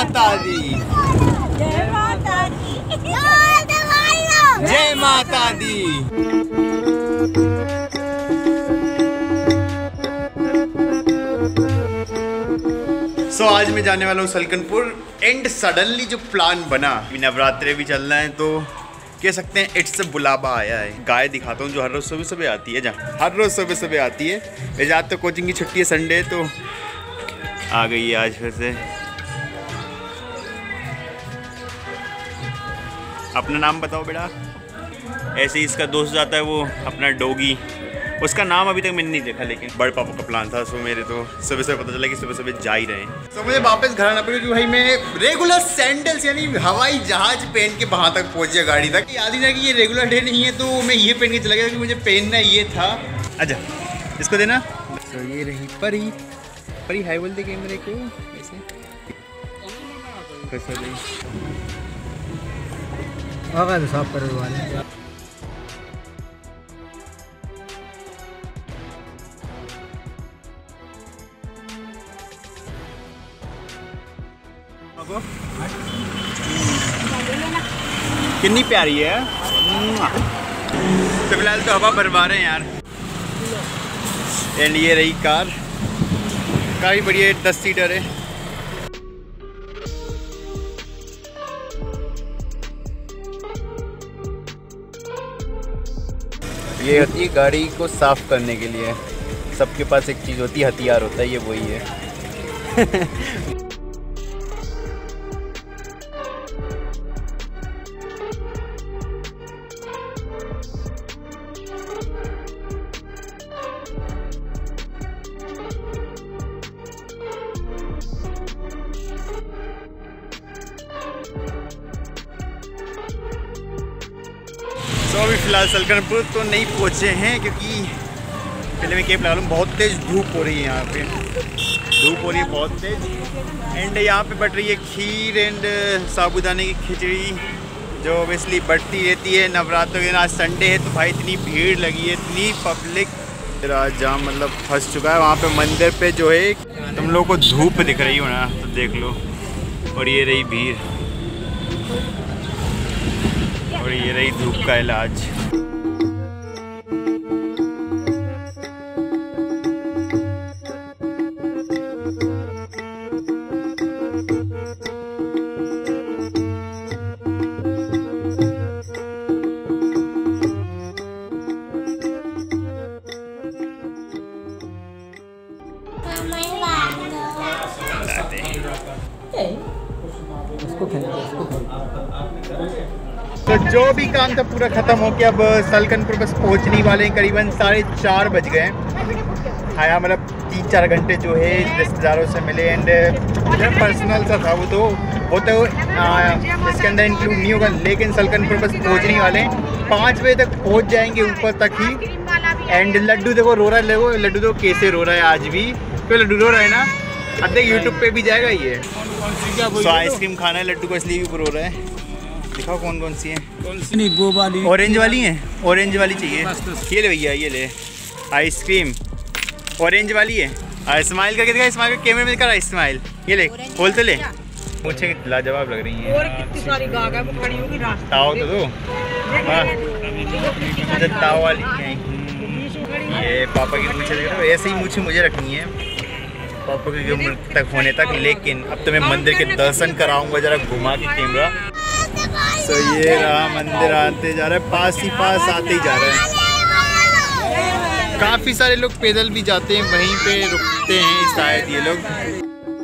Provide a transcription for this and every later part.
माता दी, जय माता दी, जय माता दी। सो आज मैं जाने वाला हूँ सलकनपुर एंड सडनली जो प्लान बना, नवरात्रे भी चल रहे हैं तो कह सकते हैं इट्स से बुलावा आया है। गाय दिखाता हूँ जो हर रोज़ सुबह सुबह आती है, जहाँ हर रोज़ सुबह सुबह आती है। एजाज तो कोचिंग की छुट्टी है, संडे तो आ गई है आज फिर से। अपना नाम बताओ बेटा। ऐसे ही इसका दोस्त जाता है वो अपना डोगी, उसका नाम अभी तक मैंने नहीं देखा, लेकिन बड़े पापा का प्लान था। सो मेरे तो सुबह सुबह पता चला कि सुबह सुबह जा ही रहे हैं। तो मुझे वापस घर आना पड़ेगा क्योंकि भाई मैं रेगुलर सैंडल्स यानी हवाई जहाज पहन के वहाँ तक पहुँच गया गाड़ी तक। याद ही ना कि ये रेगुलर डे नहीं है तो मैं ये पहन के चला गया कि मुझे पहनना ये था। अच्छा इसको देना। तो ये रही परी, परी हाई बोल दे कैमरे को ऐसे। साफ कर वाले कितनी प्यारी है। तो फिलहाल तो हवा भरवा रहे हैं यार। एंड ये रही कार, काफ़ी बढ़िया 10 सीटर है। ये होती है गाड़ी को साफ करने के लिए। सबके पास एक चीज़ होती है, हथियार होता है, ये वही है। तो अभी फ़िलहाल सलकनपुर तो नहीं पहुँचे हैं क्योंकि पहले मैं कैब लगा लूँ। बहुत तेज़ धूप हो रही है यहाँ पे, धूप हो रही है बहुत तेज़। एंड यहाँ पे बट रही है खीर एंड साबूदाने की खिचड़ी जो ऑब्वियसली बढ़ती रहती है नवरात्र के दिन। आज संडे है तो भाई इतनी भीड़ लगी है, इतनी पब्लिक, तेरा जाम मतलब फंस चुका है। वहाँ पे मंदिर पे जो है तुम लोगों को धूप दिख रही हो ना तो देख लो। और ये रही भीड़ और ये रही धूप का इलाज। तो जो भी काम था पूरा ख़त्म हो गया। अब सलकनपुर बस पहुंचने वाले हैं, करीबन 4:30 बज गए। आया मतलब 3-4 घंटे जो है रिश्तेदारों से मिले। एंड जब पर्सनल सा था वो तो इसके अंदर इंक्लूड नहीं होगा, लेकिन सलकनपुर बस पहुंचने वाले हैं। 5 बजे तक पहुंच जाएंगे ऊपर तक ही। एंड लड्डू देखो रो रहा है, देखो लड्डू देखो कैसे रो रहा है आज भी। क्यों लड्डू रो रहा है ना, अब देख यूट्यूब पे भी जाएगा ये। तो आइसक्रीम खाना है लड्डू को, इसलिए भी रो रहा है। दिखाओ कौन कौन सी है। नहीं वो वाली ऑरेंज वाली है, ऑरेंज वाली चाहिए। ये ले भैया, ये ले आइसक्रीम ऑरेंज वाली है। स्माइल करके दिखा, स्माइल कर कैमरे में दिखा रहा है स्माइल। ये ले खोल तो ले। मुझे लाजवाब लग रही है। और कितनी सारी गाग है, वो खड़ी होगी रास्ते। ताव तो दो। हाँ ताव वाली है ये। पापा की मूछें देख रहे हो, ऐसे ही मूछें मुझे रखनी है पापा की उम्र तक होने तक। लेकिन अब तो मैं मंदिर के दर्शन कराऊंगा जरा घुमा के कैमरा। तो ये रहा मंदिर, आते जा रहा है, पास ही पास आते ही जा रहा है। काफ़ी सारे लोग पैदल भी जाते हैं, वहीं पे रुकते हैं शायद ये लोग।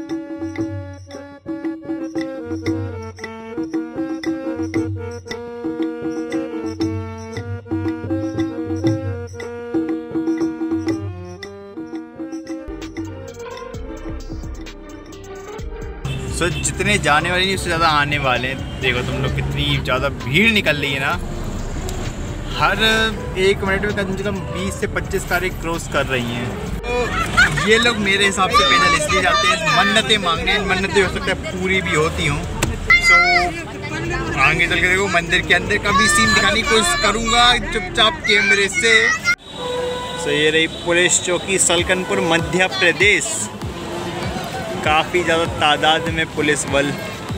सो जितने जाने वाले नहीं उससे ज़्यादा आने वाले हैं। देखो तुम लोग कितनी ज़्यादा भीड़ निकल रही है ना। हर 1 मिनट में कम से कम 20 से 25 कारें क्रॉस कर रही हैं। तो ये लोग मेरे हिसाब से पैदल इसलिए जाते हैं मन्नतें मांगने। मन्नतें हो सकता है पूरी भी होती हों। सो आगे चल के देखो मंदिर के अंदर का भी सीन दिखाने की कोशिश करूँगा चुपचाप कैमरे से। सो ये रही पुलिस चौकी सलकनपुर मध्य प्रदेश। काफ़ी ज़्यादा तादाद में पुलिस बल।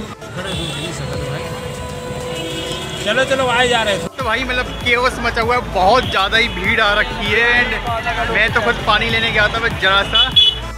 चलो चलो आए जा रहे हैं। तो भाई मतलब केओस मचा हुआ है, बहुत ज़्यादा ही भीड़ आ रखी है। एंड मैं तो खुद पानी लेने गया था, बस जरा सा।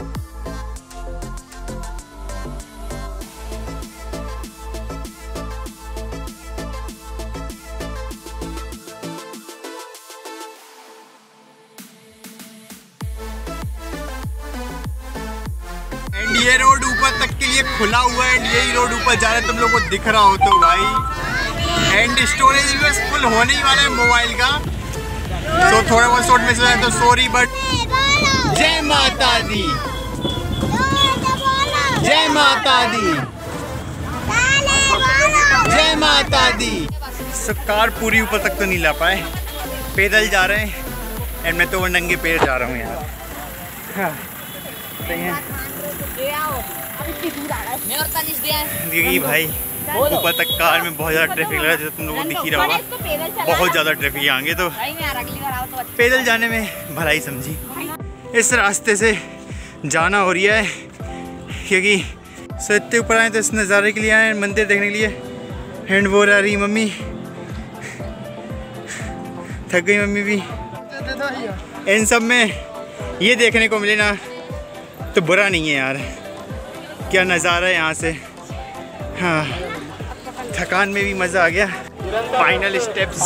एंड ये रोड ऊपर तक के लिए खुला हुआ है। एंड यही रोड ऊपर जा रहा है, तुम लोग को दिख रहा हो तो भाई। एंड स्टोरेज भी बस फुल होने ही वाला है मोबाइल का, तो थोड़ा बहुत शॉर्ट में से जाए तो सॉरी, बट जय माता दी, जय माता दी, जय माता दी। कार पूरी ऊपर तक तो नहीं ला पाए, पैदल जा रहे हैं। एंड मैं तो वो नंगे पैर जा रहा हूँ यार। हाँ, सही है देखिए भाई, ऊपर तक कार में बहुत ज़्यादा ट्रैफिक लग रहा है, जैसे तुम लोगों को दिख ही रहा होगा। बहुत ज़्यादा ट्रैफक है आगे, तो पैदल जाने में भलाई समझी। इस रास्ते से जाना हो रही है क्योंकि इतने ऊपर आए तो इस नज़ारे के लिए आए, मंदिर देखने के लिए। हैंड वो आ रही मम्मी, थक गई मम्मी भी। इन सब में ये देखने को मिले ना तो बुरा नहीं है यार, क्या नज़ारा है यहाँ से। हाँ, थकान में भी मज़ा आ गया। फाइनल स्टेप्स,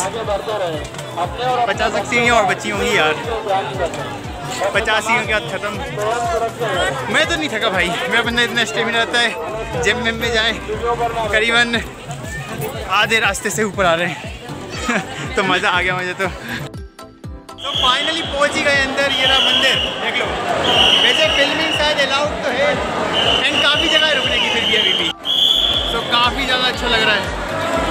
50 सीढ़ियाँ और बची होंगी यार। 50 सीढ़ियों के बाद ख़त्म। मैं तो नहीं थका भाई, मेरा बंदा इतना स्टेमिना रहता है। जिम में जाए करीबन आधे रास्ते से ऊपर आ रहे हैं तो मज़ा आ गया मुझे तो। फाइनली पहुंच ही गए अंदर। ये रहा मंदिर, देख लो। वैसे फिल्मिंग शायद अलाउड तो है, एंड काफ़ी जगह रुकने की फिर भी अभी भी, तो काफ़ी ज़्यादा अच्छा लग रहा है।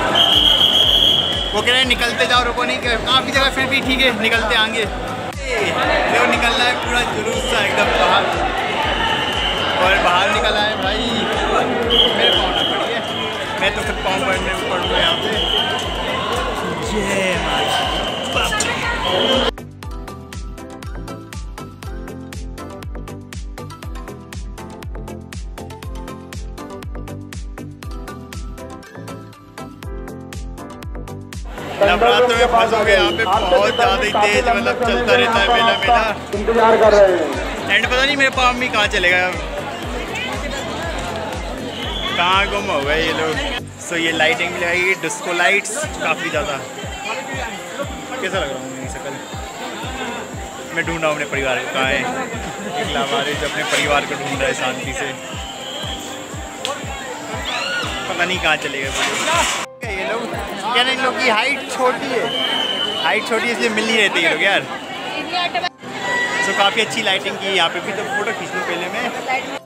वो कह रहे हैं निकलते जाओ, रुको नहीं, काफ़ी जगह फिर भी ठीक है, निकलते आएंगे। देखो निकल रहा है पूरा जुलूस सा एकदम बाहर, और बाहर निकल आए भाई। मेरे पाँव ना पड़ी है, मैं तो खुद पाँव पड़ूँगा यहाँ पे। जय माता। नवरात्र में फंसोगे यहाँ पे, बहुत ज़्यादा ही तेज मतलब चलता रहता है मेला मेला। इंतजार कर रहे हैं। एंड पता नहीं मेरे पाँव भी कहाँ चलेगा, कहाँ गुम हो गए ये लोग। सो ये लाइटिंग भी लगाई गई, डिस्को लाइट्स काफ़ी ज़्यादा। कैसा लग रहा हूँ मेरी शक्ल? मैं ढूंढ रहा हूँ अपने परिवार को, कहाँ है एक लावारिस जो अपने परिवार को ढूंढ रहा है शांति से। पता नहीं कहाँ चलेगा ये लोग। क्या इन लोग की हाइट छोटी है, हाइट छोटी है इसलिए मिल नहीं रहती ये लोग यार। सो काफ़ी अच्छी लाइटिंग की यहाँ पे भी, तो फोटो खींच लूँ पहले मैं।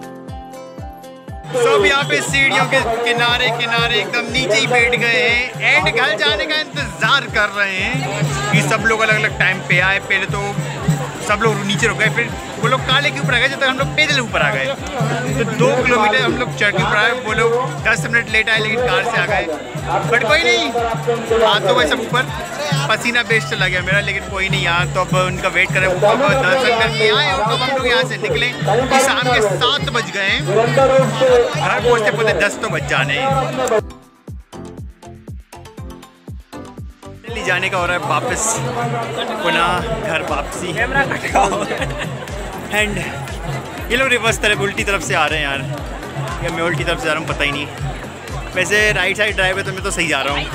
सब यहाँ पे सीढ़ियों के किनारे किनारे एकदम नीचे ही बैठ गए हैं, एंड घर जाने का इंतज़ार कर रहे हैं कि सब लोग अलग अलग टाइम पे आए। पहले तो सब लोग नीचे रुक गए, फिर वो लोग काले के ऊपर आ गए, जब तक हम लोग पैदल ऊपर आ गए। तो 2 किलोमीटर हम लोग चढ़ के ऊपर आए, वो लोग 10 मिनट लेट आए लेकिन कार से आ गए। बट कोई नहीं, हाथ तो वैसे ऊपर, पसीना बेस्ट चला गया मेरा, लेकिन कोई नहीं यार। तो अब उनका वेट करें, वो कब दर्शन करके आए और कब हम लोग यहाँ से निकले। कि शाम के 7 बज गए हैं, घर पहुँचते पहुँचते 10 तो बज जाने हैं। जाने का हो रहा है वापस, पुनः घर वापसी। एंड ये लोग रिवर्स तरफ उल्टी तरफ से आ रहे हैं यार, या मैं उल्टी तरफ से जा रहा हूँ पता ही नहीं। वैसे राइट साइड ड्राइव है तो मैं तो सही जा रहा हूँ।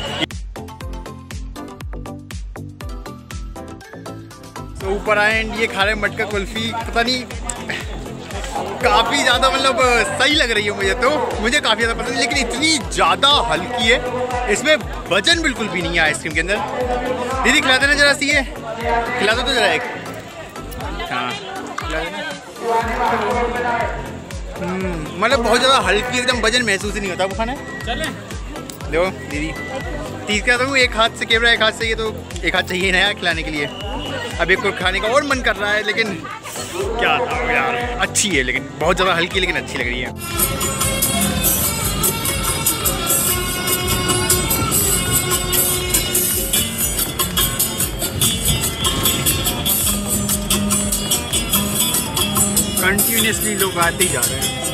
तो ऊपर आए एंड ये खा रहे हैं मटका कुल्फी, पता नहीं काफ़ी ज़्यादा मतलब सही लग रही है मुझे, तो मुझे काफ़ी ज़्यादा पसंद है, लेकिन इतनी ज़्यादा हल्की है, इसमें वजन बिल्कुल भी नहीं है आइसक्रीम के अंदर। दीदी खिला देना जरा सी है, खिला दो तो जरा एक। हाँ मतलब बहुत ज़्यादा हल्की, एकदम वजन महसूस ही नहीं होता। वो खाना है देखो दीदी, तीस कहता हूँ, एक हाथ से कैमरा, एक हाथ से ये, तो एक हाथ चाहिए नया खिलाने के लिए। अब एक और खाने का और मन कर रहा है, लेकिन क्या था यार, अच्छी है लेकिन बहुत ज़्यादा हल्की, लेकिन अच्छी लग रही है। कंटिन्यू कंटिन्यूसली लोग आते ही जा रहे हैं।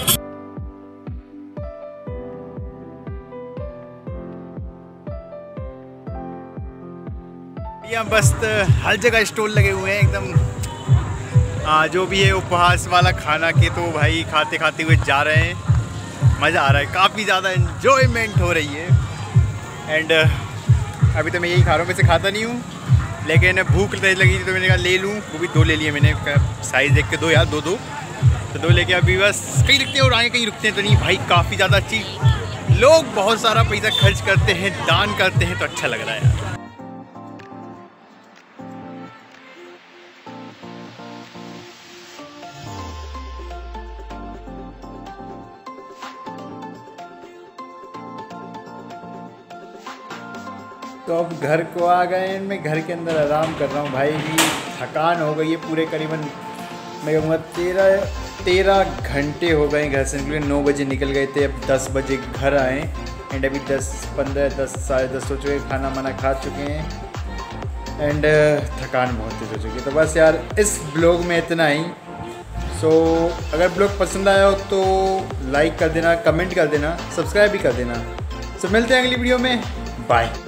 यहाँ बस हर जगह स्टॉल लगे हुए हैं एकदम। जो भी है उपहास वाला खाना के तो भाई खाते खाते हुए जा रहे हैं। मज़ा आ रहा है, काफ़ी ज़्यादा एंजॉयमेंट हो रही है। एंड अभी तो मैं यही खा रहा हूँ, वैसे खाता नहीं हूँ लेकिन भूख तेज लगी थी तो मैंने कहा ले लूँ। वो भी 2 ले लिए मैंने, साइज़ देख के 2 यार 2 तो 2 लेके अभी बस कहीं रुकते हैं और आगे कहीं रुकते हैं तो नहीं भाई। काफ़ी ज़्यादा अच्छी, लोग बहुत सारा पैसा खर्च करते हैं, दान करते हैं तो अच्छा लग रहा है यार। तो अब घर को आ गए, मैं घर के अंदर आराम कर रहा हूँ भाई। थकान हो गई है पूरे करीबन मैं कहूँगा 13 घंटे हो गए घर से निकले। 9 बजे निकल गए थे, अब 10 बजे घर आए एंड अभी 10 साढ़े 10 हो चुके, खाना माना खा चुके हैं एंड थकान बहुत तेज हो चुकी है। तो बस यार इस ब्लॉग में इतना ही। सो अगर ब्लॉग पसंद आया हो तो लाइक कर देना, कमेंट कर देना, सब्सक्राइब भी कर देना। सो मिलते हैं अगली वीडियो में, बाय।